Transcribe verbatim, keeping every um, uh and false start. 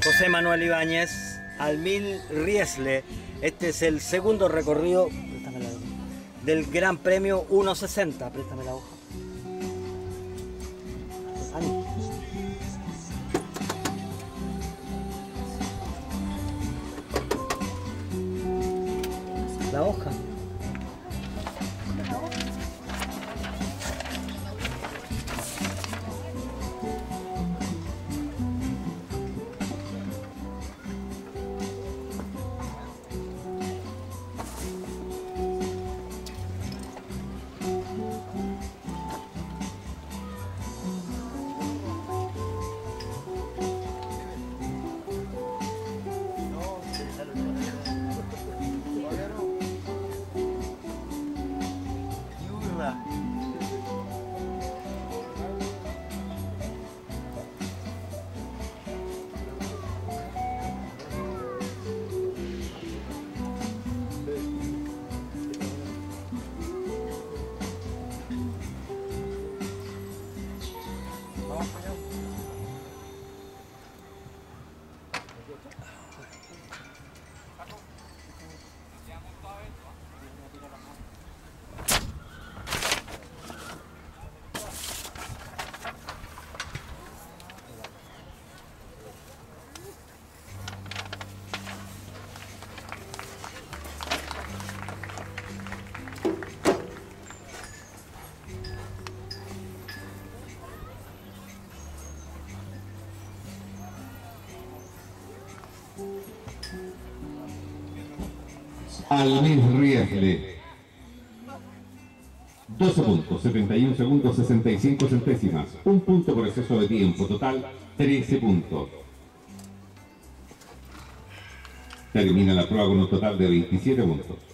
José Manuel Ibáñez, al mil Riesle. Este es el segundo recorrido préstame la hoja, del Gran Premio uno sesenta. Préstame la hoja. La hoja. Al mil Riesle. doce puntos, setenta y un segundos, sesenta y cinco centésimas. Un punto por exceso de tiempo. Total, trece puntos. Termina la prueba con un total de veintisiete puntos.